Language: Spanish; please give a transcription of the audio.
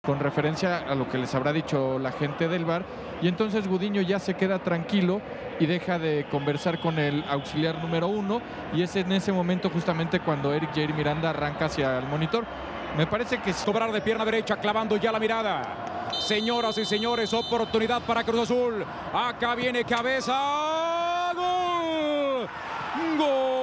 con referencia a lo que les habrá dicho la gente del VAR, y entonces Gudiño ya se queda tranquilo y deja de conversar con el auxiliar número 1, y es en ese momento justamente cuando Eric Jair Miranda arranca hacia el monitor. Me parece que cobrar de pierna derecha, clavando ya la mirada. Señoras y señores, oportunidad para Cruz Azul. Acá viene cabeza. ¡Gol! ¡Gol!